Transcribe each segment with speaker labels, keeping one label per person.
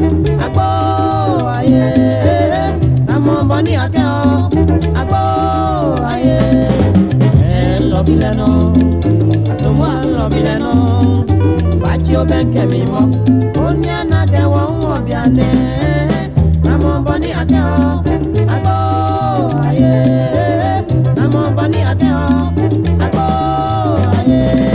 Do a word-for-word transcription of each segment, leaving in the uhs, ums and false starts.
Speaker 1: Agboo, ayee, amo boni ake o. Agboo, ayee, eh love ileno, asomo love ileno. Bachi obenke mi mo, onya na ke won obiane. Amo boni ake o. Agboo, ayee, amo boni ake o. Agboo, ayee.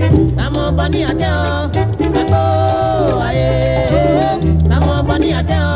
Speaker 1: Bunny, I can't.